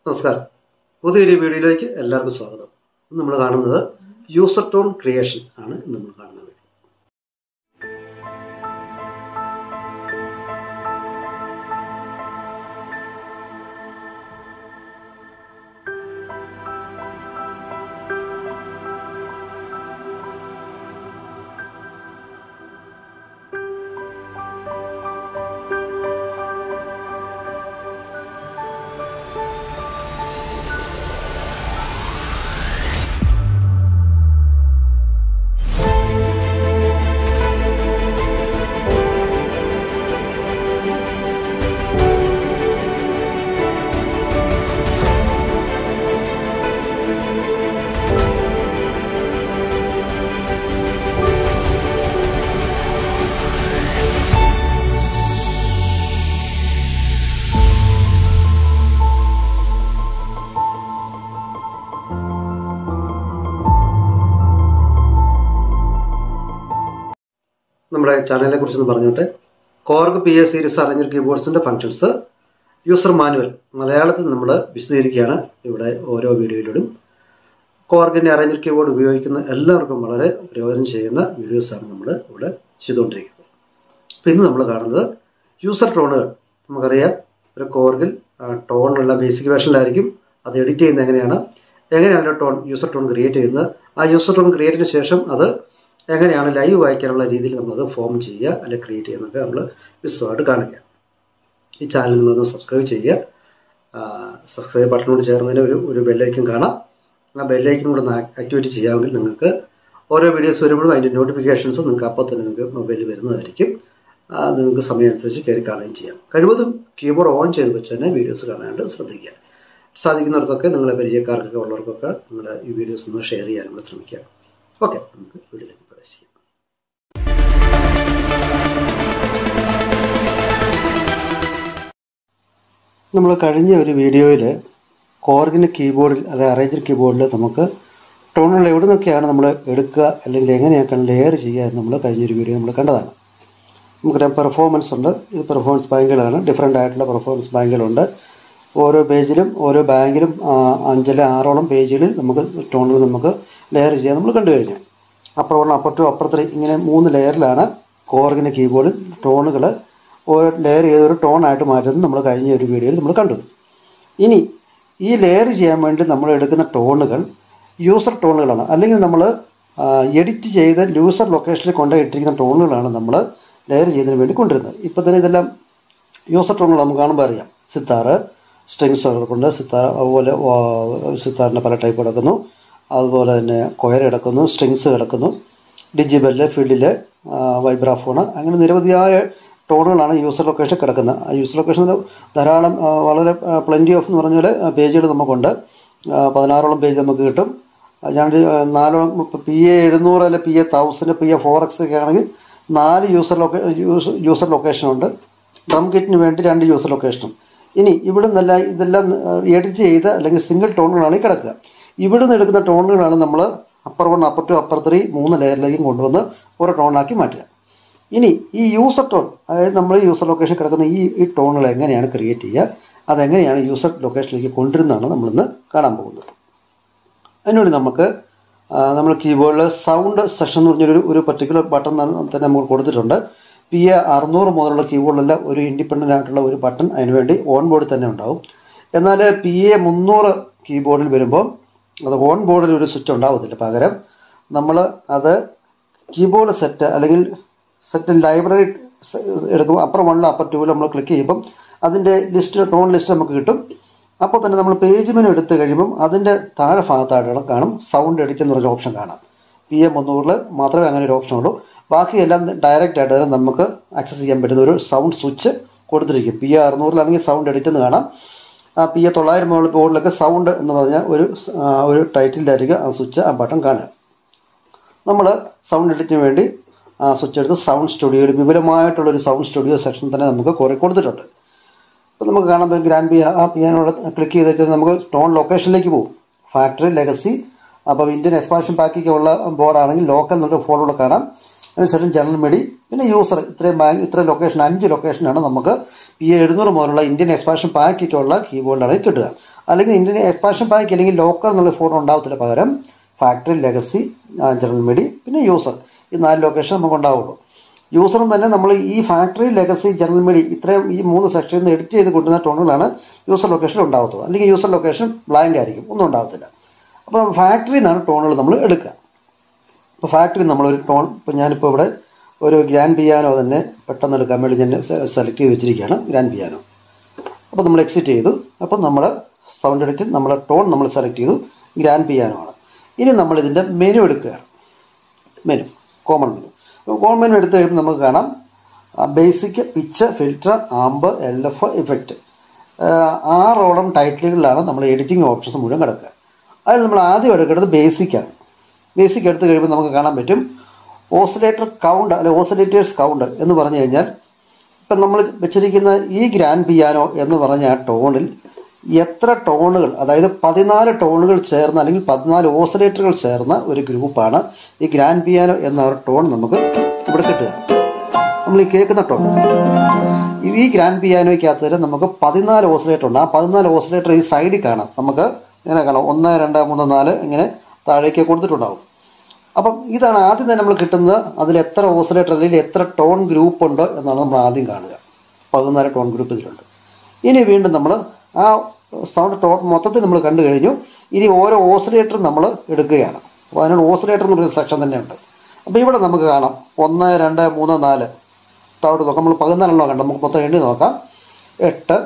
നമസ്കാരം. പുതിയൊരു വീഡിയോയിലേക്ക് എല്ലാവർക്കും സ്വാഗതം. നമ്മൾ കാണുന്നത് യൂസർ ടോൺ ക്രിയേഷൻ ആണ് നമ്മൾ കാണുന്നത്. നമ്മുടെ ചാനലിനെ കുറിച്ചൊന്ന് പറഞ്ഞോട്ടെ. കോർഗ് PA സീരീസ് അറേഞ്ചർ കീബോർഡ്സിൻ്റെ ഫങ്ഷൻസ് യൂസർ മാനുവൽ മലയാളത്തിൽ നമ്മൾ വിശദീകരിക്കുകയാണ് ഇവിടെ ഓരോ വീഡിയോയിലൂടെ. കോർഗിൻ്റെ അറേഞ്ചർ കീബോർഡ് ഉപയോഗിക്കുന്ന എല്ലാവർക്കും വളരെ പ്രയോജനം ചെയ്യുന്ന വീഡിയോസാണ് നമ്മൾ ഇവിടെ ചെയ്തുകൊണ്ടിരിക്കുന്നത്. അപ്പോൾ ഇന്ന് നമ്മൾ കാണുന്നത് യൂസർ ടോണുകൾ. നമുക്കറിയാം ഒരു കോർഗിൽ ടോണുള്ള ബേസിക് വേർഷനിലായിരിക്കും. അത് എഡിറ്റ് ചെയ്യുന്നത് എങ്ങനെയാണ് ടോൺ യൂസർ ടോൺ ക്രിയേറ്റ് ചെയ്യുന്നത്. ആ യൂസർ ടോൺ ക്രിയേറ്റിന് ശേഷം അത് എങ്ങനെയാണ് ലൈവ് വായിക്കാനുള്ള രീതിയിൽ നമ്മളത് ഫോം ചെയ്യുക അല്ലെങ്കിൽ ക്രിയേറ്റ് ചെയ്യുന്നതൊക്കെ നമ്മൾ വിശദമായിട്ട് കാണിക്കുക. ഈ ചാനൽ നിങ്ങളൊന്ന് സബ്സ്ക്രൈബ് ചെയ്യുക. സബ്സ്ക്രൈബ് ബട്ടണോട് ചേർന്നതിന് ഒരു ബെല്ലൈക്കൻ കാണാം. ആ ബെല്ലൈക്കൻ കൂടെ ഒന്ന് ആക്ടിവേറ്റ് ചെയ്യാമെങ്കിൽ നിങ്ങൾക്ക് ഓരോ വീഡിയോസ് വരുമ്പോഴും അതിൻ്റെ നോട്ടിഫിക്കേഷൻസ് നിങ്ങൾക്ക് അപ്പോൾ തന്നെ നിങ്ങൾക്ക് മൊബൈലിൽ വരുന്നതായിരിക്കും. നിങ്ങൾക്ക് സമയം അനുസരിച്ച് കയറി കാണുകയും ചെയ്യാം. കഴിവതും കീബോർഡ് ഓൺ ചെയ്ത് വെച്ച് തന്നെ വീഡിയോസ് കാണാനായിട്ട് ശ്രദ്ധിക്കുക. സാധിക്കുന്നിടത്തൊക്കെ നിങ്ങളെ പരിചയക്കാർക്കൊക്കെ ഉള്ളവർക്കൊക്കെ നിങ്ങൾ ഈ വീഡിയോസ് ഒന്ന് ഷെയർ ചെയ്യാനും കൂടെ ശ്രമിക്കുക. ഓക്കെ, നമുക്ക് വീഡിയോയിലേക്ക് പ്രവേശിക്കാം. നമ്മൾ കഴിഞ്ഞ ഒരു വീഡിയോയിൽ കോർഗിൻ്റെ കീബോർഡിൽ അല്ലെങ്കിൽ അറേഞ്ചർ കീബോർഡിൽ നമുക്ക് ടോണുകൾ എവിടെ നിന്നൊക്കെയാണ് നമ്മൾ എടുക്കുക അല്ലെങ്കിൽ എങ്ങനെയൊക്കെയാണ് ലെയർ ചെയ്യുക എന്ന് നമ്മൾ കഴിഞ്ഞൊരു വീഡിയോ നമ്മൾ കണ്ടതാണ്. നമുക്കറിയാം പെർഫോമൻസ് ഉണ്ട്. ഇത് പെർഫോമൻസ് ബാങ്കുകളാണ്. ഡിഫറെൻ്റ് ആയിട്ടുള്ള പെർഫോമൻസ് ബാങ്കുകളുണ്ട്. ഓരോ പേജിലും ഓരോ ബാങ്കിലും 5-6 പേജുകളിൽ നമുക്ക് ടോണുകൾ നമുക്ക് ലെയർ ചെയ്യാൻ നമ്മൾ കണ്ടു കഴിഞ്ഞു. അപ്പർ 1, അപ്പർ 2, അപ്പർ 3 ഇങ്ങനെ 3 ലെയറിലാണ് കോർഗിൻ്റെ കീബോർഡിൽ ടോണുകൾ ലെയർ ചെയ്തൊരു ടോണായിട്ട് മാറ്റുന്നത് നമ്മൾ കഴിഞ്ഞ ഒരു വീഡിയോയിൽ നമ്മൾ കണ്ടു. ഇനി ഈ ലെയർ ചെയ്യാൻ വേണ്ടി നമ്മൾ എടുക്കുന്ന ടോണുകൾ യൂസർ ടോണുകളാണ്. അല്ലെങ്കിൽ നമ്മൾ എഡിറ്റ് ചെയ്ത് യൂസർ ലൊക്കേഷനിൽ കൊണ്ടുപോയിട്ടിരിക്കുന്ന ടോണുകളാണ് നമ്മൾ ലെയർ ചെയ്യുന്നതിന് വേണ്ടി കൊണ്ടുവരുന്നത്. ഇപ്പോൾ തന്നെ ഇതെല്ലാം യൂസർ ടോണുകൾ നമുക്ക് കാണുമ്പോൾ അറിയാം. സിത്താർ, സ്ട്രിങ്സ് കിടക്കുന്നുണ്ട്. അതുപോലെ സിത്താറിൻ്റെ പല ടൈപ്പ് കിടക്കുന്നു. അതുപോലെ തന്നെ കൊയർ കിടക്കുന്നു, സ്ട്രിങ്സ് കിടക്കുന്നു, ഡിജിബെല്ല്, ഫിഡില്, വൈബ്രാഫോണ്, അങ്ങനെ നിരവധിയായ ടോണുകളാണ് യൂസർ ലൊക്കേഷൻ കിടക്കുന്നത്. ആ യൂസർ ലൊക്കേഷന് ധാരാളം വളരെ പ്ലെൻറ്റി ഓഫ് എന്ന് പറഞ്ഞ പോലെ പേജുകൾ നമുക്കുണ്ട്. 16 പേജ് നമുക്ക് കിട്ടും. ഞാൻ 4 PA 700 അല്ലെങ്കിൽ PA 1000 PA 4X ഒക്കെ ആണെങ്കിൽ 4 യൂസർ ലൊക്കേഷനുണ്ട്. ഡ്രം കിറ്റിന് വേണ്ടി 2 യൂസർ ലൊക്കേഷനും. ഇനി ഇവിടെ നിന്നല്ല ഇതെല്ലാം എഡിറ്റ് ചെയ്ത് അല്ലെങ്കിൽ സിംഗിൾ ടോണുകളാണ് ഈ കിടക്കുക. ഇവിടെ നിന്ന് എടുക്കുന്ന ടോണുകളാണ് നമ്മൾ അപ്പർ 1, അപ്പർ 2, അപ്പർ 3 3 ലെയറിലേക്കും കൊണ്ടുവന്ന് ഓരോ ടോണാക്കി മാറ്റുക. ഇനി ഈ യൂസർ ടോൺ, അതായത് നമ്മൾ യൂസർ ലൊക്കേഷൻ കിടക്കുന്ന ഈ ടോണുകൾ എങ്ങനെയാണ് ക്രിയേറ്റ് ചെയ്യുക, അതെങ്ങനെയാണ് യൂസർ ലൊക്കേഷനിലേക്ക് കൊണ്ടുവരുന്നതാണ് നമ്മളിന്ന് കാണാൻ പോകുന്നത്. അതിനുവേണ്ടി നമ്മൾ കീബോർഡിൽ സൗണ്ട് സെക്ഷൻ എന്ന് പറഞ്ഞൊരു ഒരു പർട്ടിക്കുലർ ബട്ടൺ തന്നെ നമ്മൾ കൊടുത്തിട്ടുണ്ട്. PA 600 മുതലുള്ള കീബോർഡിലെല്ലാം ഒരു ഇൻഡിപെൻഡൻ്റ് ആയിട്ടുള്ള ഒരു ബട്ടൺ അതിനുവേണ്ടി ഓൺ ബോർഡിൽ തന്നെ ഉണ്ടാവും. എന്നാൽ PA 300 കീബോർഡിൽ വരുമ്പോൾ അത് ഓൺ ബോർഡിൽ ഒരു സ്വിച്ച് ഉണ്ടാവത്തില്ല. പകരം നമ്മൾ അത് കീബോർഡ് സെറ്റ് അല്ലെങ്കിൽ സെറ്റ് ലൈബ്രറി എടുക്കുമ്പോൾ അപ്പർ 1 അപ്പർ 2 നമ്മൾ ക്ലിക്ക് ചെയ്യുമ്പം അതിൻ്റെ ടോൺ ലിസ്റ്റ് നമുക്ക് കിട്ടും. അപ്പോൾ തന്നെ നമ്മൾ പേജ് മെനു എടുത്ത് കഴിയുമ്പം അതിൻ്റെ താഴെ ഭാഗത്തായിട്ട് കാണും സൗണ്ട് എഡിറ്റ് എന്ന് പറഞ്ഞ ഓപ്ഷൻ കാണാം. PA 300 മാത്രമേ അങ്ങനെ ഒരു ഓപ്ഷൻ ഉള്ളൂ. ബാക്കിയെല്ലാം ഡയറക്റ്റ് ആയിട്ട് നമുക്ക് ആക്സസ് ചെയ്യാൻ പറ്റുന്ന ഒരു സൗണ്ട് സ്വിച്ച് കൊടുത്തിരിക്കും. PA 600 സൗണ്ട് എഡിറ്റ് എന്ന് കാണാം. PA 900 ബോർഡിലൊക്കെ സൗണ്ട് എന്ന് പറഞ്ഞാൽ ഒരു ടൈറ്റിലായിരിക്കും ആ സ്വിച്ച്, ആ ബട്ടൺ കാണുക. നമ്മൾ സൗണ്ട് എഡിറ്റിന് വേണ്ടി സ്വിച്ച് എടുത്ത് സൗണ്ട് സ്റ്റുഡിയോയിൽ വിപുലമായിട്ടുള്ളൊരു സൗണ്ട് സ്റ്റുഡിയോ സെക്ഷൻ തന്നെ നമുക്ക് കുറേ കൊടുത്തിട്ടുണ്ട്. അപ്പോൾ നമുക്ക് കാണാൻ ഗ്രാൻഡ് പിയാനോട് ക്ലിക്ക് ചെയ്ത് വെച്ചാൽ നമുക്ക് ടോൺ ലൊക്കേഷനിലേക്ക് പോകും. ഫാക്ടറി, ലെഗസി, അപ്പോൾ ഇന്ത്യൻ എക്സ്പാൻഷൻ പാക്കൊക്കെ ഉള്ള ബോർഡാണെങ്കിൽ ലോക്കൽ എന്നൊരു ഫോളോടെ കാണാം. അതിനുശേഷം ജനറൽ മെഡി, പിന്നെ യൂസർ, ഇത്ര ലൊക്കേഷൻ 5 ലൊക്കേഷനാണ് നമുക്ക് PA 700 മുതലുള്ള ഇന്ത്യൻ എക്സ്പാൻഷൻ പാക്കൊക്കെ ഉള്ള കീബോർഡിലാണ് കിട്ടുക. അല്ലെങ്കിൽ ഇന്ത്യൻ എക്സ്പാൻഷൻ പാക്ക് അല്ലെങ്കിൽ ലോക്കൽ എന്നുള്ള ഫോൺ ഉണ്ടാവത്തില്ല. പകരം ഫാക്ടറി, ലെഗസി, ജനറൽ മിഡി, പിന്നെ യൂസർ, ഈ 4 ലൊക്കേഷൻ നമുക്ക് ഉണ്ടാവുള്ളൂ. യൂസറും തന്നെ നമ്മൾ ഈ ഫാക്ടറി, ലെഗസി, ജനറൽ മിഡി ഇത്രയും ഈ 3 സെക്ഷനിൽ നിന്ന് എഡിറ്റ് ചെയ്ത് കൊണ്ടുവന്ന ടോണുകളാണ് യൂസർ ലൊക്കേഷനിൽ ഉണ്ടാകത്തുള്ളൂ. അല്ലെങ്കിൽ യൂസർ ലൊക്കേഷൻ ബ്ലാങ്ക് ആയിരിക്കും, ഒന്നും ഉണ്ടാകത്തില്ല. അപ്പോൾ ഫാക്ടറിയിൽ നിന്നാണ് ടോണുകൾ നമ്മൾ എടുക്കുക. ഇപ്പോൾ ഫാക്ടറി നമ്മളൊരു ടോൺ, ഇപ്പോൾ ഞാനിപ്പോൾ ഇവിടെ ഒരു ഗ്രാൻഡ് പിയാനോ തന്നെ പെട്ടെന്ന് എടുക്കാൻ വേണ്ടി ഞാൻ സെലക്ട് ചെയ്ത് വെച്ചിരിക്കുകയാണ്, ഗ്രാൻഡ് പിയാനോ. അപ്പോൾ നമ്മൾ എക്സിറ്റ് ചെയ്തു. അപ്പോൾ നമ്മൾ സൗണ്ട് എഡിറ്റിൽ നമ്മൾ ടോൺ നമ്മൾ സെലക്ട് ചെയ്തു, ഗ്രാൻഡ് പിയാനോ ആണ്. ഇനി നമ്മളിതിൻ്റെ മെനു എടുക്കുകയാണ്. Menu, common menu. Common menu എടുത്ത് കഴിയുമ്പോൾ നമുക്ക് കാണാം basic, pitch, filter, amp, LF, effect. 6 ടൈറ്റിലുകളിലാണ് നമ്മൾ എഡിറ്റിംഗ് ഓപ്ഷൻസ് മുഴുവൻ കിടക്കുക. അതിൽ നമ്മൾ ആദ്യം എടുക്കേണ്ടത് ബേസിക്കാണ്. ബേസിക് എടുത്ത് കഴിയുമ്പോൾ നമുക്ക് കാണാൻ പറ്റും ഓസിലേറ്റർ കൗണ്ട്, അല്ലെ ഓസിലേറ്റേഴ്സ് കൗണ്ട് എന്ന് പറഞ്ഞു കഴിഞ്ഞാൽ ഇപ്പം നമ്മൾ വെച്ചിരിക്കുന്ന ഈ ഗ്രാൻഡ് പിയാനോ എന്ന് പറഞ്ഞ ആ ടോണിൽ എത്ര ടോണുകൾ, അതായത് 14 ടോണുകൾ ചേർന്ന അല്ലെങ്കിൽ 14 ഓസിലേറ്ററുകൾ ചേർന്ന ഒരു ഗ്രൂപ്പാണ് ഈ ഗ്രാൻഡ് പിയാനോ എന്ന ഒരു ടോൺ നമുക്ക് ഇവിടെ കിട്ടുക. നമ്മൾ ഈ കേൾക്കുന്ന ടോൺ, ഈ ഗ്രാൻഡ് പിയാനോയ്ക്കകത്ത് നമുക്ക് 14 ഓസിലേറ്റർ ഉണ്ട്. ആ 14 ഓസിലേറ്റർ ഈ സൈഡിൽ കാണാം. നമുക്ക് ഇങ്ങനെ കാണാം, 1, 2, 3, 4 ഇങ്ങനെ താഴേക്ക് കൊടുത്തിട്ടുണ്ടാവും. അപ്പം ഇതാണ് ആദ്യം തന്നെ നമ്മൾ കിട്ടുന്നത്. അതിൽ എത്ര ഓസിലേറ്റർ അല്ലെങ്കിൽ എത്ര ടോൺ ഗ്രൂപ്പ് ഉണ്ട് എന്നാണ് നമ്മൾ ആദ്യം കാണുക. 14 ടോൺ ഗ്രൂപ്പ് ഇതിലുണ്ട്. ഇനി വീണ്ടും നമ്മൾ ആ സൗണ്ട് ടോൺ മൊത്തത്തിൽ നമ്മൾ കണ്ടു കഴിഞ്ഞു. ഇനി ഓരോ ഓസിലേറ്ററും നമ്മൾ എടുക്കുകയാണ്. അപ്പോൾ അതിനോട് ഓസിലേറ്റർ എന്ന് പറയുന്ന സെക്ഷൻ തന്നെയുണ്ട്. അപ്പോൾ ഇവിടെ നമുക്ക് കാണാം 1, 2, 3, 4 താഴോട്ട് നോക്കാം. നമ്മൾ 14 കണ്ടു, നമുക്ക് മൊത്തം എണ്ണി നോക്കാം. 8,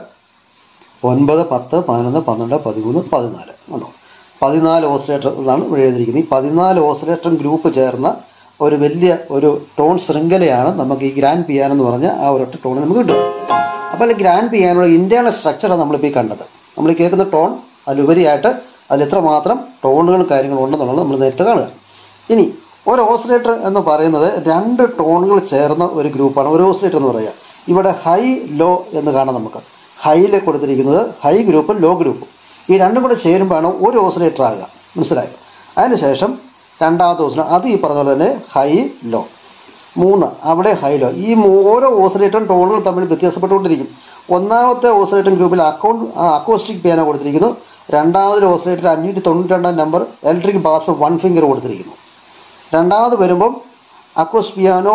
9, 10, 11, 12, 13, 14 ഉണ്ടോ? 14 ഓസിലേറ്റർ എന്നാണ് ഇവിടെ എഴുതിയിരിക്കുന്നത്. ഈ 14 ഓസിലേറ്റർ ഗ്രൂപ്പ് ചേർന്ന ഒരു വലിയ ഒരു ടോൺ ശൃംഖലയാണ് നമുക്ക് ഈ ഗ്രാൻഡ് പിയാനോ എന്ന് പറഞ്ഞ ആ ഒരൊറ്റ ടോൺ നമുക്ക് കിട്ടും. അപ്പോൾ ഈ ഗ്രാൻഡ് പിയാനോയുടെ ഇന്റേണൽ സ്ട്രക്ചറാണ് നമ്മളിപ്പോൾ ഈ കണ്ടത്. നമ്മൾ കേൾക്കുന്ന ടോൺ അതിലുപരിയായിട്ട് അതിൽ എത്രമാത്രം ടോണുകളും കാര്യങ്ങളും ഉണ്ടെന്നുള്ളത് നമ്മൾ നേരിട്ട് കാണുക. ഇനി ഒരു ഓസിലേറ്റർ എന്ന് പറയുന്നത് 2 ടോണുകൾ ചേർന്ന ഒരു ഗ്രൂപ്പാണ് ഒരു ഓസിലേറ്റർ എന്ന് പറയുക. ഇവിടെ ഹൈ, ലോ എന്ന് കാണാം. നമുക്ക് ഹൈയിൽ കൊടുത്തിരിക്കുന്നത് ഹൈ ഗ്രൂപ്പും ലോ ഗ്രൂപ്പും. ഈ രണ്ടും കൂടെ ചേരുമ്പോഴാണ് ഒരു ഓസിലേറ്റർ ആകുക. മനസ്സിലായോ? അതിനുശേഷം രണ്ടാമത്തെ ഓസിലേറ്റർ, അത് ഈ പറഞ്ഞ പോലെ തന്നെ ഹൈ, ലോ. 3 അവിടെ ഹൈ, ലോ. ഈ ഓരോ ഓസിലേറ്ററും ടോണുകൾ തമ്മിൽ വ്യത്യാസപ്പെട്ടുകൊണ്ടിരിക്കും. ഒന്നാമത്തെ ഓസിലേറ്റർ ഗ്രൂപ്പിൽ അക്കോസ്റ്റിക് പിയാനോ കൊടുത്തിരിക്കുന്നു. രണ്ടാമത്തെ oscillator 592 number electric bass 1 finger കൊടുത്തിരിക്കുന്നു. രണ്ടാമത് വരുമ്പം അക്കോസ്റ്റിക് പിയാനോ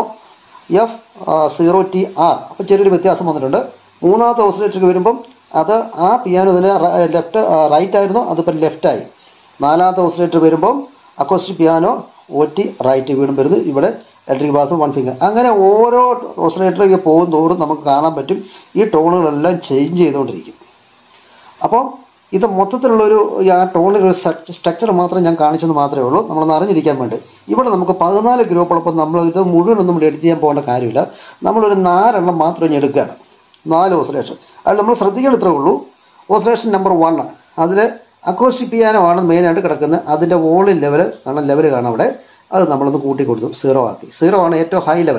F0TR. അപ്പോൾ ചെറിയൊരു വ്യത്യാസം വന്നിട്ടുണ്ട്. മൂന്നാമത്തെ ഓസിലേറ്റർക്ക് വരുമ്പം അത് ആ പിയാനോ തന്നെ റൈറ്റ് ആയിരുന്നു, അതിപ്പോൾ ലെഫ്റ്റായി. നാലാമത്തെ ഓസിലേറ്റർ വരുമ്പം അക്കോസ്റ്റിക് പിയാനോ OT റൈറ്റ് വീണ്ടും വരുന്നു. ഇവിടെ ഇലക്ട്രിക് ബാസ് 1 ഫിംഗർ. അങ്ങനെ ഓരോ ഓസിലേറ്ററിലേക്ക് പോകും തോറും നമുക്ക് കാണാൻ പറ്റും ഈ ടോണുകളെല്ലാം ചേഞ്ച് ചെയ്തുകൊണ്ടിരിക്കും. അപ്പോൾ ഇത് മൊത്തത്തിലുള്ളൊരു ആ ടോണിലൊരു സ്ട്രക്ചർ മാത്രം ഞാൻ കാണിച്ചെന്ന് മാത്രമേ ഉള്ളൂ, നമ്മളൊന്ന് അറിഞ്ഞിരിക്കാൻ വേണ്ടി. ഇവിടെ നമുക്ക് 14 ഗ്രൂപ്പുള്ളപ്പോൾ നമ്മൾ ഇത് മുഴുവനൊന്നും എഡിറ്റ് ചെയ്യാൻ പോകേണ്ട കാര്യമില്ല. നമ്മളൊരു 4 എണ്ണം മാത്രം ഇനി എടുക്കുകയാണ്. 4 ഓസിലേഷൻ. അത് നമ്മൾ ശ്രദ്ധിക്കേണ്ട ഇത്രേ ഉള്ളൂ. ഓസിലേഷൻ നമ്പർ 1 അതിൽ അക്കോസ്റ്റിക് പിയാനോ ആണ് മെയിനായിട്ട് കിടക്കുന്നത്. അതിൻ്റെ വോളിയം ലെവൽ കാണാം അവിടെ. അത് നമ്മളൊന്ന് കൂട്ടി കൊടുത്തു, 0 ആക്കി. 0 ആണ് ഏറ്റവും ഹൈ ലെവൽ.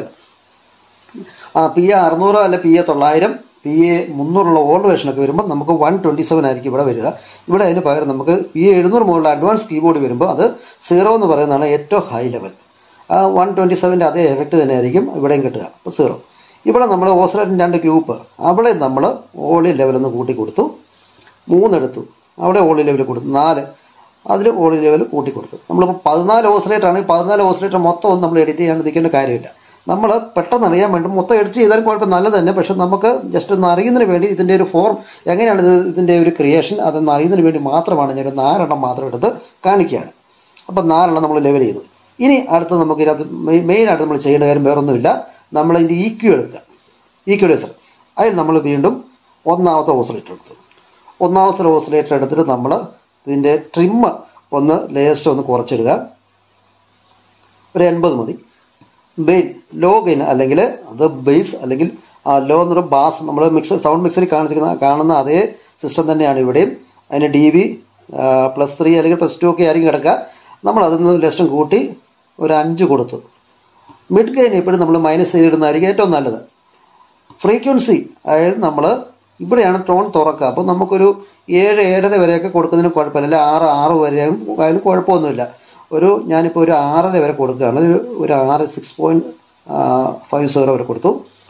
PA 600 അല്ലെ PA 900 PA 300 ഓൾഡ് വേർഷനൊക്കെ വരുമ്പോൾ നമുക്ക് 127 ആയിരിക്കും ഇവിടെ വരിക. ഇവിടെ അതിന് പകരം നമുക്ക് PA 700 മുതലുള്ള അഡ്വാൻസ് കീബോർഡ് വരുമ്പോൾ അത് 0 എന്ന് പറയുന്നതാണ് ഏറ്റവും ഹൈ ലെവൽ. 127ൻ്റെ അതേ എഫക്റ്റ് തന്നെ ആയിരിക്കും ഇവിടെയും കിട്ടുക. അപ്പോൾ 0. ഇവിടെ നമ്മൾ ഓസിലേറ്ററിൻ്റെ 2 ഗ്രൂപ്പ് അവിടെ നമ്മൾ ഓളി ലെവലൊന്ന് കൂട്ടി കൊടുത്തു. 3 എടുത്തു, അവിടെ ഓളി ലെവൽ കൊടുത്തു. 4 അതിൽ ഓളി ലെവൽ കൂട്ടി കൊടുത്തു. നമ്മളിപ്പോൾ 14 ഓസിലേറ്റർ ആണെങ്കിൽ 14 ഓസിലേറ്റർ മൊത്തം ഒന്നും നമ്മൾ എഡിറ്റ് ചെയ്യാണ്ടിരിക്കേണ്ട കാര്യമില്ല. നമ്മൾ പെട്ടെന്ന് അറിയാൻ വേണ്ടി മൊത്തം എഡിറ്റ് ചെയ്താലും കുഴപ്പം നല്ലത് തന്നെ. പക്ഷെ നമുക്ക് ജസ്റ്റ് ഒന്ന് അറിയുന്നതിന് വേണ്ടി ഇതിൻ്റെ ഒരു ഫോം എങ്ങനെയാണ് ഇതിൻ്റെ ഒരു ക്രിയേഷൻ അതൊന്ന് അറിയുന്നതിന് വേണ്ടി മാത്രമാണ് ഞാൻ 4 എണ്ണം മാത്രം എടുത്ത് കാണിക്കുകയാണ്. അപ്പോൾ 4 എണ്ണം നമ്മൾ ലെവൽ ചെയ്തു. ഇനി അടുത്ത് നമുക്ക് ഇതിനകത്ത് മെയിനായിട്ട് നമ്മൾ ചെയ്യേണ്ട കാര്യം വേറൊന്നുമില്ല. നമ്മൾ ഇതിൻ്റെ EQ എടുക്കുക, ഈക്വലൈസർ. അതിൽ നമ്മൾ വീണ്ടും 1ാമത്തെ ഓസിലേറ്റർ എടുത്തു. 1ാമത്തെ ഓസിലേറ്റർ എടുത്തിട്ട് നമ്മൾ ഇതിൻ്റെ ട്രിമ്മ് ഒന്ന് ലേസ്റ്റ് ഒന്ന് കുറച്ചിടുക. ഒരു 80 മതി. ലോ ഗെയിൻ അല്ലെങ്കിൽ അത് ബേസ് അല്ലെങ്കിൽ ലോ എന്നൊരു ബാസ് നമ്മൾ സൗണ്ട് മിക്സറിൽ കാണുന്ന അതേ സിസ്റ്റം തന്നെയാണ് ഇവിടെയും. അതിന് DB +3 അല്ലെങ്കിൽ +2 ഒക്കെ ആയിരിക്കും കിടക്കുക. നമ്മൾ അതിന് ലെസ്റ്റും കൂട്ടി ഒരു 5 കൊടുത്തു. മിഡ് ഗെയിൻ എപ്പോഴും നമ്മൾ മൈനസ് ചെയ്തിടുന്നതായിരിക്കും ഏറ്റവും നല്ലത്. ഫ്രീക്വൻസി അതായത് നമ്മൾ ഇവിടെയാണ് ടോൺ തുറക്കുക. അപ്പോൾ നമുക്കൊരു 7, 7.5 വരെയൊക്കെ കൊടുക്കുന്നതിന് കുഴപ്പമില്ല. അല്ലെങ്കിൽ 6 വരെ ആയാലും കുഴപ്പമൊന്നുമില്ല. ഞാനിപ്പോൾ ഒരു 6.5 വരെ കൊടുക്കുകയാണ്. ഒരു 6.50 വരെ കൊടുത്തു.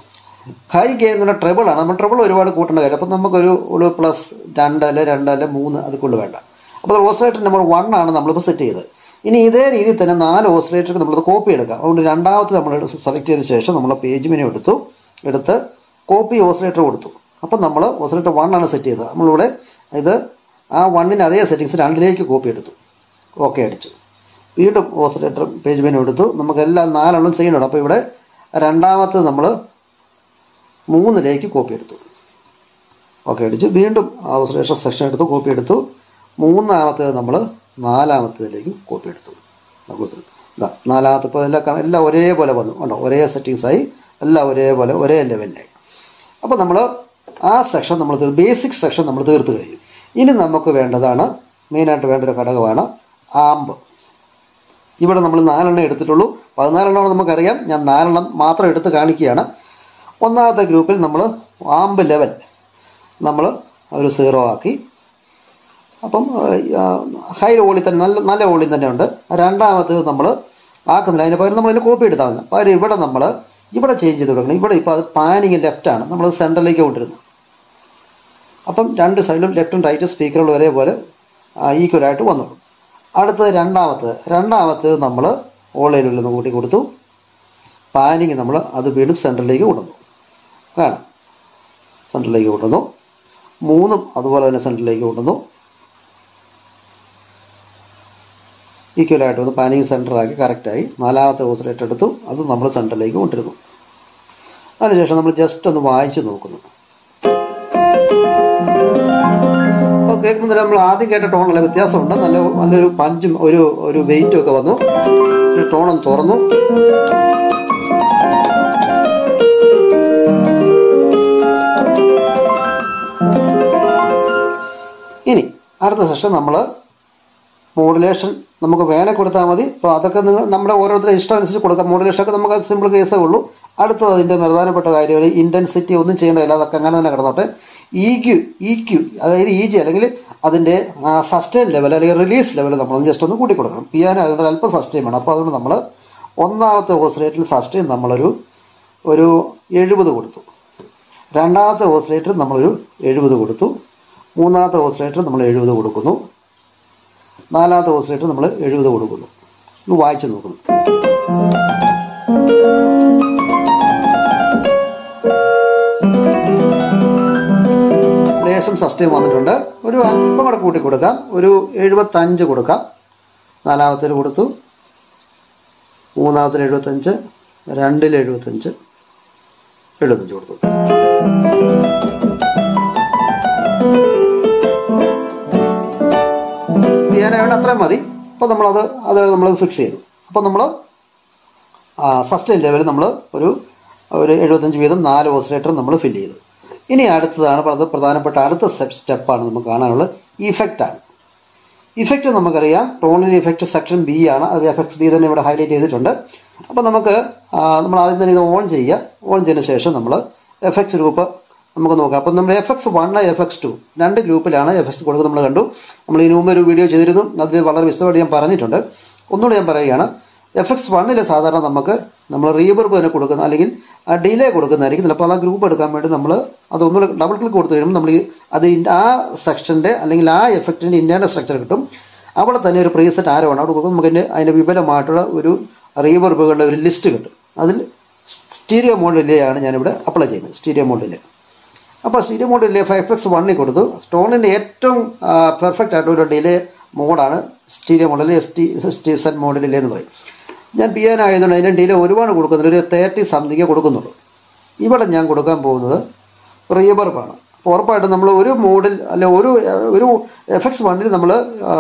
ഹൈ ഗെയിൻ എന്ന് പറഞ്ഞാൽ ട്രിബിളാണ്. നമ്മൾ ട്രിബിൾ ഒരുപാട് കൂട്ടേണ്ട കാര്യം. അപ്പോൾ നമുക്കൊരു +2 അല്ലെ 2 അല്ലെ 3 അതുകൊണ്ട് വേണ്ട. അപ്പോൾ ഓസിലേറ്റർ നമ്പർ 1 ആണ് നമ്മളിപ്പോൾ സെറ്റ് ചെയ്തത്. ഇനി ഇതേ രീതിയിൽ തന്നെ 4 ഓസിലേറ്റർക്ക് നമ്മളത് കോപ്പി എടുക്കാം. അതുകൊണ്ട് രണ്ടാമത്തെ നമ്മൾ സെലക്ട് ചെയ്ത ശേഷം നമ്മൾ പേജ് മെനു എടുത്ത് കോപ്പി ഓസിലേറ്റർ കൊടുത്തു. അപ്പം നമ്മൾ ഓസിലേറ്റർ 1 ആണ് സെറ്റ് ചെയ്തത്. നമ്മളിവിടെ ഇത് ആ 1ന് അതേ സെറ്റിങ്സ് 2ലേക്ക് കോപ്പി എടുത്തു. ഓക്കെ അടിച്ചു. വീണ്ടും ഓസിലേറ്റർ പേജ് മെനു എടുത്തു. നമുക്കെല്ലാം 4 ചെയ്യണം. അപ്പോൾ ഇവിടെ രണ്ടാമത്തെ നമ്മൾ 3ലേക്ക് കോപ്പി എടുത്തു. ഓക്കെ അടിച്ചു. വീണ്ടും ഓസിലേറ്റർ സെക്ഷൻ എടുത്തു, കോപ്പി എടുത്തു. മൂന്നാമത്തേത് നമ്മൾ 4ാമത്തേതിലേക്ക് കോപ്പി എടുത്തു. നാലാമത്തെ ഇപ്പോൾ എല്ലാം ഒരേപോലെ വന്നു കണ്ടോ, ഒരേ സെറ്റിങ്സായി, എല്ലാം ഒരേപോലെ ഒരേ ലെവലിലായി. അപ്പോൾ നമ്മൾ ആ സെക്ഷൻ നമ്മൾ ബേസിക് സെക്ഷൻ നമ്മൾ തീർത്ത് കഴിഞ്ഞു. ഇനി നമുക്ക് വേണ്ടതാണ്, മെയിനായിട്ട് വേണ്ടൊരു ഘടകമാണ് ആംബ്. ഇവിടെ നമ്മൾ 4 എടുത്തിട്ടുള്ളൂ. 14 നമുക്കറിയാം. ഞാൻ 4 മാത്രം എടുത്ത് കാണിക്കുകയാണ്. ഒന്നാമത്തെ ഗ്രൂപ്പിൽ നമ്മൾ ആംബ് ലെവൽ നമ്മൾ ഒരു 0 ആക്കി. അപ്പം ഹൈ വോളിയം തന്നെ നല്ല വോളിയം തന്നെ ഉണ്ട്. രണ്ടാമത്തേത് നമ്മൾ ആക്കുന്നില്ല. അതിന് പകരം നമ്മൾ അതിന് കോപ്പി എടുത്താൽ മതി. പകരം ഇവിടെ ചേഞ്ച് ചെയ്ത് കൊടുക്കണം. ഇവിടെ ഇപ്പോൾ അത് പാനിങ് ലെഫ്റ്റാണ്, നമ്മൾ സെൻറ്ററിലേക്ക് കൊണ്ടിരുന്നു. അപ്പം 2 സൈഡിലും ലെഫ്റ്റും റൈറ്റും സ്പീക്കറുകൾ ഒരേപോലെ ഈക്വലായിട്ട് വന്നോളൂ. അടുത്തത് രണ്ടാമത്തേത് നമ്മൾ ഓൺലൈനിൽ നിന്ന് കൂട്ടി കൊടുത്തു. പാനിങ് നമ്മൾ അത് വീണ്ടും സെൻറ്ററിലേക്ക് കൊണ്ടുവന്നു. കാണാം, സെൻറ്ററിലേക്ക് കൊണ്ടുവന്നു. 3 അതുപോലെ തന്നെ സെൻറ്ററിലേക്ക് കൊണ്ടുവന്നു. ഈക്വലായിട്ട് വന്ന് പാനിങ് സെൻറ്ററാക്കി കറക്റ്റായി. 4ാമത്തെ ഓസിലേറ്റർ എടുത്തു, അത് നമ്മൾ സെൻറ്ററിലേക്ക് കൊണ്ടിരുന്നു. അതിനുശേഷം നമ്മൾ ജസ്റ്റ് ഒന്ന് വായിച്ച് നോക്കുന്നു. അപ്പോൾ കേൾക്കുമ്പോൾ നമ്മൾ ആദ്യം കേട്ട ടോണല്ല വ്യത്യാസമുണ്ട്. നല്ലൊരു പഞ്ചും ഒരു വെയിറ്റും ഒക്കെ വന്നു. ടോണൊന്ന് തുറന്നു. ഇനി അടുത്ത സെഷൻ നമ്മൾ മോഡുലേഷൻ നമുക്ക് വേണേൽ കൊടുത്താൽ മതി. അപ്പോൾ അതൊക്കെ നമ്മുടെ ഓരോരുത്തരുടെ ഇഷ്ടം അനുസരിച്ച് കൊടുക്കാം. മോഡുലേഷനൊക്കെ നമുക്ക് സിമ്പിൾ കേസേ ഉള്ളൂ. അടുത്തത് അതിൻ്റെ പ്രധാനപ്പെട്ട കാര്യങ്ങൾ ഇൻറ്റൻസിറ്റി ഒന്നും ചെയ്യേണ്ടതില്ല, അതൊക്കെ അങ്ങനെ തന്നെ കിടന്നോട്ടെ. EQ അതായത് EG അല്ലെങ്കിൽ അതിൻ്റെ സസ്റ്റെയിൻ ലെവൽ അല്ലെങ്കിൽ റിലീസ് ലെവൽ നമ്മളൊന്ന് ജസ്റ്റ് ഒന്ന് കൂട്ടി കൊടുക്കണം. പിയാനോ അതുകൊണ്ട് അല്പം സസ്റ്റെയിൻ വേണം. അപ്പോൾ അതുകൊണ്ട് നമ്മൾ ഒന്നാമത്തെ ഓസിലേറ്ററിൽ സസ്റ്റെയിൻ നമ്മളൊരു 70 കൊടുത്തു. രണ്ടാമത്തെ ഓസിലേറ്റർ നമ്മളൊരു 70 കൊടുത്തു. മൂന്നാമത്തെ ഓസിലേറ്റർ നമ്മൾ 70 കൊടുക്കുന്നു. 4ാമത്തെ ഓസിലേറ്റർ നമ്മൾ 70 കൊടുക്കുന്നു. ഒന്ന് വായിച്ച് നോക്കുന്നു. ലേശം സസ്റ്റെയിൻ വന്നിട്ടുണ്ട്. ഒരു അല്പം കൂടെ കൂട്ടി കൊടുക്കാം. ഒരു 75 കൊടുക്കാം. 4ാമത്തേൽ കൊടുത്തു. 3ാമത്തേൽ 75, 2ൽ 75 കൊടുത്തു. പിയാനോയുടെ അത്രയും മതി. അപ്പോൾ നമ്മൾ ഫിക്സ് ചെയ്തു. അപ്പോൾ നമ്മൾ സസ്റ്റെയിൻ ലെവൽ നമ്മൾ ഒരു 75 വീതം 4 ഓസിലേറ്റർ നമ്മൾ ഫില്ല് ചെയ്തു. ഇനി അടുത്തതാണ് പ്രധാനപ്പെട്ട അടുത്ത സ്റ്റെപ്പാണ് നമുക്ക് കാണാനുള്ളത്. ഇഫക്റ്റാണ്. ഇഫക്റ്റ് നമുക്കറിയാം, ടോണിൻ്റെ ഇഫക്റ്റ് സെക്ഷൻ B ആണ്. അത് FX B തന്നെ ഇവിടെ ഹൈലൈറ്റ് ചെയ്തിട്ടുണ്ട്. അപ്പോൾ നമ്മൾ ആദ്യം തന്നെ ഇത് ഓൺ ചെയ്യുക. ഓൺ ചെയ്തതിന് ശേഷം നമ്മൾ FX ഗ്രൂപ്പ് നമുക്ക് നോക്കാം. അപ്പം നമ്മൾ FX1 FX2 2 ഗ്രൂപ്പിലാണ് FX കൊടുക്കുന്നത്. നമ്മൾ കണ്ടു. നമ്മൾ ഇതിനു മുമ്പ് ഒരു വീഡിയോ ചെയ്തിരുന്നു. അത് വളരെ വിശദമായിട്ട് ഞാൻ പറഞ്ഞിട്ടുണ്ട്. ഒന്നുകൂടി ഞാൻ പറയുകയാണ്. FX1 സാധാരണ നമ്മൾ റീബർബ് തന്നെ കൊടുക്കുന്ന അല്ലെങ്കിൽ ഡിലേ കൊടുക്കുന്നതായിരിക്കും. ചിലപ്പോൾ ആ ഗ്രൂപ്പ് എടുക്കാൻ വേണ്ടി നമ്മൾ അതൊന്നുകൂടെ ഡബിൾ ക്ലിക്ക് കൊടുത്തു കഴിയുമ്പോൾ നമ്മൾ ആ സെക്ഷൻ്റെ അല്ലെങ്കിൽ ആ എഫക്റ്റിൻ്റെ ഇൻറ്റേർണൽ സ്ട്രക്ചർ കിട്ടും. അവിടെ തന്നെ ഒരു പ്രീസെറ്റ് ആരമാണ് അവിടെ കൊടുക്കുമ്പോൾ നമുക്ക് അതിൻ്റെ വിപുലമായിട്ടുള്ള ഒരു റീബർബുകളുടെ ഒരു ലിസ്റ്റ് കിട്ടും. അതിൽ സ്റ്റീരിയോ മോഡ് ഡിലേ ആണ് ഞാനിവിടെ അപ്ലൈ ചെയ്യുന്നത്. Stereo mode delay. അപ്പോൾ സ്റ്റീരിയോ മോഡ് ഡിലേ FX1 കൊടുത്തു. ടോണിൻ്റെ ഏറ്റവും പെർഫെക്റ്റ് ആയിട്ടുള്ള ഡിലേ മോഡാണ് സ്റ്റീരിയോ മോഡിൽ ST മോഡ് ഡിലേ എന്ന് പറയും. ഞാൻ പിയാനോ ആയതുകൊണ്ട് അതിന് ഡിലേ ഒരുപാട് കൊടുക്കുന്നില്ല. ഒരു 30 സംതിങ്ങേ കൊടുക്കുന്നുള്ളൂ. ഇവിടെ ഞാൻ കൊടുക്കാൻ പോകുന്നത് റീബർബാണ്. അപ്പോൾ ഉറപ്പായിട്ടും നമ്മൾ ഒരു മോഡിൽ അല്ലെ ഒരു FX1 നമ്മൾ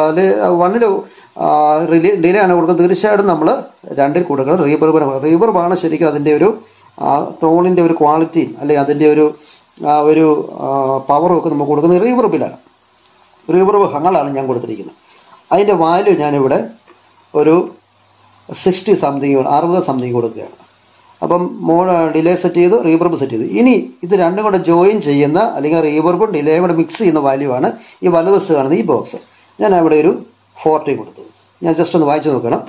ഡിലേ ആണ് കൊടുക്കുന്നത്. തീർച്ചയായിട്ടും നമ്മൾ 2ൽ കൊടുക്കണം. റീബർബാണ് ശരിക്കും അതിൻ്റെ ഒരു ടോണിൻ്റെ ഒരു ക്വാളിറ്റി അല്ലെങ്കിൽ അതിൻ്റെ ഒരു പവറും ഒക്കെ നമ്മൾ കൊടുക്കുന്നത് റീബർബിലാണ്. റീബർബ് ഹങ്ങളാണ് ഞാൻ കൊടുത്തിരിക്കുന്നത്. അതിൻ്റെ വാല്യൂ ഞാനിവിടെ ഒരു 60 സംതിങ് കൊടുക്കുകയാണ്. അപ്പം ഡിലേ സെറ്റ് ചെയ്തു, റീബർബ് സെറ്റ് ചെയ്തു. ഇനി ഇത് രണ്ടും കൂടെ ജോയിൻ ചെയ്യുന്ന അല്ലെങ്കിൽ റീബർബും ഡിലേയും കൂടെ മിക്സ് ചെയ്യുന്ന വാല്യൂ ആണ് ഈ വലതുവശത്ത് കാണുന്ന ഈ ബോക്സ്. ഞാൻ അവിടെ ഒരു 40 കൊടുത്തു. ഞാൻ ജസ്റ്റ് ഒന്ന് വായിച്ചു നോക്കണം.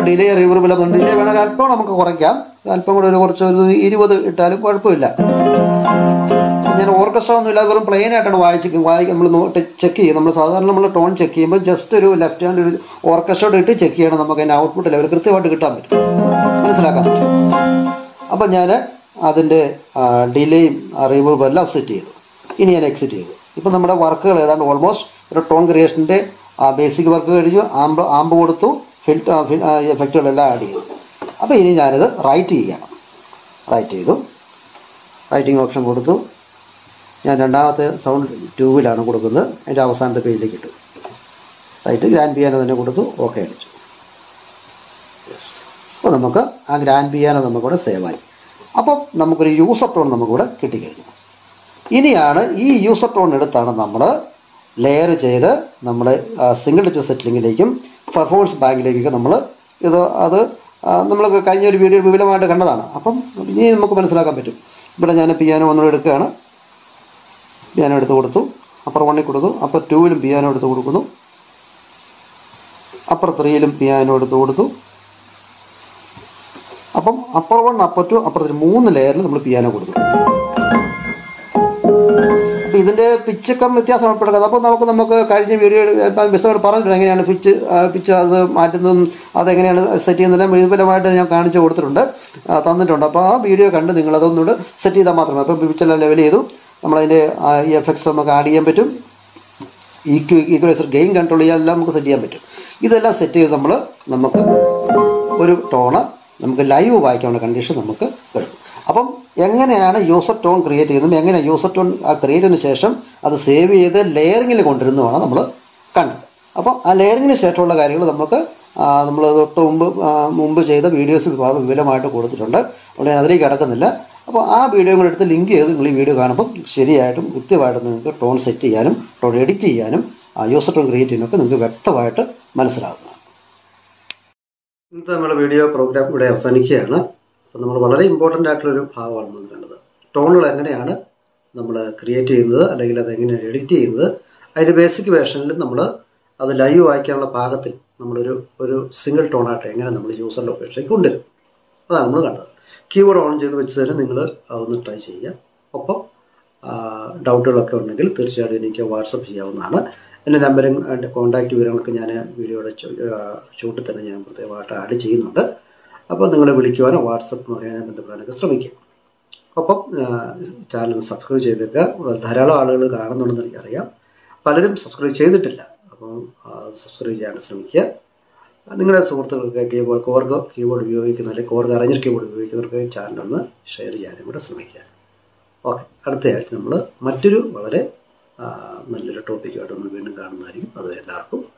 ഡിലേ റിവർബിൽ ഡിലേ വേണം അല്പം നമുക്ക് കുറയ്ക്കാം, അല്പം കൂടെ കുറച്ച് 20 ഇട്ടാലും കുഴപ്പമില്ല. ഞാൻ ഓർക്കസ്ട്ര ഒന്നും ഇല്ലാതെ വെറും പ്ലെയിൻ ആയിട്ടാണ് നമ്മൾ ചെക്ക് ചെയ്യും. നമ്മൾ സാധാരണ നമ്മൾ ടോൺ ചെക്ക് ചെയ്യുമ്പോൾ ജസ്റ്റ് ഒരു ലെഫ്റ്റ് ഹാൻഡ് ഒരു ഓർക്കസ്ട്രയോട് ഇട്ട് ചെക്ക് ചെയ്യണം, നമുക്ക് അതിൻ്റെ ഔട്ട്പുട്ട് ലെവൽ കൃത്യമായിട്ട് കിട്ടാൻ പറ്റും, മനസ്സിലാക്കാൻ പറ്റും. അപ്പം ഞാൻ അതിൻ്റെ ഡിലേയും റിവർബും എല്ലാം സെറ്റ് ചെയ്തു. ഇനി ഞാൻ എക്സിറ്റ് ചെയ്തു. ഇപ്പം നമ്മുടെ വർക്കുകൾ ഏതാണ്ട് ഓൾമോസ്റ്റ് ഒരു ടോൺ ക്രിയേഷൻ്റെ ബേസിക് വർക്ക് കഴിഞ്ഞു. ആമ്പ് കൊടുത്തു, എഫക്റ്റുകളെല്ലാം ആഡ് ചെയ്തു. അപ്പോൾ ഇനി ഞാനിത് റൈറ്റ് ചെയ്യണം. റൈറ്റ് ചെയ്തു, റൈറ്റിംഗ് ഓപ്ഷൻ കൊടുത്തു. ഞാൻ രണ്ടാമത്തെ സൗണ്ട് 2-ലാണ് കൊടുക്കുന്നത്, അതിൻ്റെ അവസാനത്തെ പേജിലേക്ക് ഇട്ടു. റൈറ്റ് ഗ്രാൻഡ് പിയാനോ തന്നെ കൊടുത്തു, ഓക്കെ അടിച്ചു. യെസ്, അപ്പോൾ നമുക്ക് ആ ഗ്രാൻഡ് പിയാനോ നമുക്കിവിടെ സേവായി. അപ്പം നമുക്കൊരു യൂസർ ടോൺ നമുക്കിവിടെ കിട്ടിക്കഴിഞ്ഞു. ഇനിയാണ് ഈ യൂസർ ടോൺ എടുത്താണ് നമ്മൾ ലെയർ ചെയ്ത് നമ്മുടെ സിംഗിൾ ടച്ച് സെറ്റിലിങ്ങിലേക്കും പെർഫോമൻസ് ബാങ്കിലേക്കൊക്കെ നമ്മൾ അത് നമ്മൾ കഴിഞ്ഞ ഒരു വീഡിയോ വിപുലമായിട്ട് കണ്ടതാണ്. അപ്പം ഇനി നമുക്ക് മനസ്സിലാക്കാൻ പറ്റും. ഇവിടെ ഞാൻ പിയാനോ ഒന്നുകൂടെ എടുക്കുകയാണ്. പിയാനോ എടുത്ത് കൊടുത്തു, അപ്പർ 1-ൽ കൊടുത്തു, അപ്പർ 2-ലും പിയാനോ എടുത്ത് കൊടുക്കുന്നു, അപ്പർ 3-ലും പിയാനോ എടുത്ത് കൊടുത്തു. അപ്പം അപ്പർ 1, അപ്പർ 2, അപ്പർ 3 3 ലെയറിൽ നമ്മൾ പിയാനോ കൊടുത്തു. അപ്പം ഇതിൻ്റെ പിച്ചൊക്കെ വ്യത്യാസം ഉൾപ്പെടുന്നത്. അപ്പോൾ നമുക്ക് കഴിഞ്ഞ വീഡിയോ ബിസോട് പറഞ്ഞിട്ടുണ്ട് എങ്ങനെയാണ് പിച്ച് അത് മാറ്റുന്നതും അതെങ്ങനെയാണ് സെറ്റ് ചെയ്യുന്നതെല്ലാം വിപുലമായിട്ട് ഞാൻ കാണിച്ചു കൊടുത്തിട്ടുണ്ട്, തന്നിട്ടുണ്ട്. അപ്പോൾ ആ വീഡിയോ കണ്ട് നിങ്ങളതൊന്നുകൂടെ സെറ്റ് ചെയ്താൽ മാത്രമേ. അപ്പം പിച്ചെല്ലാം ലെവൽ ചെയ്തു, നമ്മളതിൻ്റെ ഈ എഫക്ട്സ് നമുക്ക് ആഡ് ചെയ്യാൻ പറ്റും, ഈക്വലൈസർ ഗെയിൻ കൺട്രോൾ ചെയ്യാൻ എല്ലാം നമുക്ക് സെറ്റ് ചെയ്യാൻ പറ്റും. ഇതെല്ലാം സെറ്റ് ചെയ്ത് നമുക്ക് ഒരു ടോണ് നമുക്ക് ലൈവ് വായിക്കാനുള്ള കണ്ടീഷൻ നമുക്ക് എടുക്കും. അപ്പം എങ്ങനെയാണ് യൂസർ ടോൺ ക്രിയേറ്റ് ചെയ്യുന്നത്, എങ്ങനെയാണ് യൂസർ ടോൺ ക്രിയേറ്റ് ചെയ്തതിന് ശേഷം അത് സേവ് ചെയ്ത് ലെയറിങ്ങിൽ കൊണ്ടുവരുന്നതാണ് നമ്മൾ കണ്ടത്. അപ്പോൾ ആ ലെയറിങ്ങിന് ശേഷമുള്ള കാര്യങ്ങൾ നമ്മൾ തൊട്ട് മുമ്പ് ചെയ്ത വീഡിയോസ് വിപുലമായിട്ട് കൊടുത്തിട്ടുണ്ട്. അതുകൊണ്ട് ഞാൻ അതിലേക്ക് കിടക്കുന്നില്ല. അപ്പോൾ ആ വീഡിയോ കൂടെ എടുത്ത് ലിങ്ക് ചെയ്ത് നിങ്ങൾ ഈ വീഡിയോ കാണുമ്പോൾ ശരിയായിട്ടും കൃത്യമായിട്ടും നിങ്ങൾക്ക് ടോൺ സെറ്റ് ചെയ്യാനും ടോൺ എഡിറ്റ് ചെയ്യാനും യൂസർ ടോൺ ക്രിയേറ്റ് ചെയ്യാനൊക്കെ നിങ്ങൾക്ക് വ്യക്തമായിട്ട് മനസ്സിലാകുന്നതാണ്. ഇന്നത്തെ നമ്മുടെ വീഡിയോ പ്രോഗ്രാം ഇവിടെ അവസാനിക്കുകയാണ്. അപ്പോൾ നമ്മൾ വളരെ ഇമ്പോർട്ടൻ്റ് ആയിട്ടുള്ളൊരു ഭാഗമാണ് നമ്മൾ കണ്ടത്. ടോണുകൾ എങ്ങനെയാണ് നമ്മൾ ക്രിയേറ്റ് ചെയ്യുന്നത്, അല്ലെങ്കിൽ അതെങ്ങനെയാണ് എഡിറ്റ് ചെയ്യുന്നത്, അതിൻ്റെ ബേസിക് വേർഷനിൽ നമ്മൾ അത് ലൈവ് വായിക്കാനുള്ള പാകത്തിൽ ഒരു സിംഗിൾ ടോണായിട്ട് എങ്ങനെ നമ്മൾ യൂസർ ലൊക്കേഷനിലേക്ക് കൊണ്ടുവരും, അതാണ് നമ്മൾ കണ്ടത്. കീബോർഡ് ഓൺ ചെയ്ത് വെച്ച് തന്നെ നിങ്ങൾ അതൊന്ന് ട്രൈ ചെയ്യുക. ഒപ്പം ഡൗട്ടുകളൊക്കെ ഉണ്ടെങ്കിൽ തീർച്ചയായിട്ടും എനിക്ക് വാട്സപ്പ് ചെയ്യാവുന്നതാണ്. എൻ്റെ നമ്പറും കോൺടാക്റ്റ് വിവരങ്ങളൊക്കെ ഞാൻ വീഡിയോയുടെ ചൂട്ടിൽ തന്നെ ഞാൻ പ്രത്യേകമായിട്ട് ആഡ് ചെയ്യുന്നുണ്ട്. അപ്പോൾ നിങ്ങളെ വിളിക്കുവാനോ വാട്സപ്പ് മുഖേന ബന്ധപ്പെടാനൊക്കെ ശ്രമിക്കുക. ഒപ്പം ചാനൽ സബ്സ്ക്രൈബ് ചെയ്തേക്കുക. ധാരാളം ആളുകൾ കാണുന്നുണ്ടെന്ന് എനിക്കറിയാം, പലരും സബ്സ്ക്രൈബ് ചെയ്തിട്ടില്ല. അപ്പം സബ്സ്ക്രൈബ് ചെയ്യാൻ ശ്രമിക്കുക. നിങ്ങളുടെ സുഹൃത്തുക്കൾക്ക് കോർഗ് കീബോർഡ് ഉപയോഗിക്കുന്ന അല്ലെങ്കിൽ കോർഗ് അറേഞ്ചർ കീബോർഡ് ഉപയോഗിക്കുന്നവർക്ക് ചാനലൊന്ന് ഷെയർ ചെയ്യാനും കൂടെ ശ്രമിക്കുക. ഓക്കെ, അടുത്ത ആഴ്ച നമ്മൾ മറ്റൊരു വളരെ നല്ലൊരു ടോപ്പിക്കുമായിട്ട് നമ്മൾ വീണ്ടും കാണുന്നതായിരിക്കും. അതുവരെ എല്ലാവർക്കും